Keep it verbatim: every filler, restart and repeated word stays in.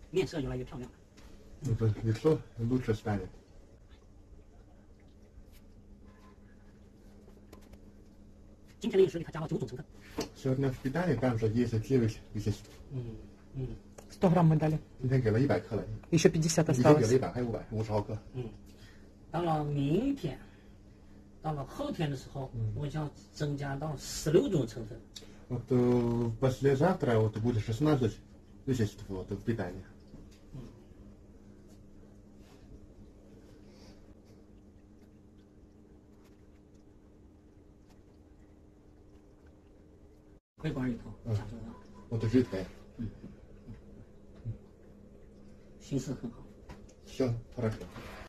面色越来越漂亮了。 Это лицо лучше станет. Сегодня в питании там же есть девять веществ. сто грамм мы дали. 今天给了一百克了， Еще пятьдесят 以前给 осталось. 了一百，还有五百，五十毫克。 嗯，到了明天，到了后天的时候，我将增加到十六种成分。 Вот э, послезавтра вот будет шестнадцать веществ вот, в питании. Mm. 胃管里头加中药， Вот жидкое. 形势很好。 Все хорошо.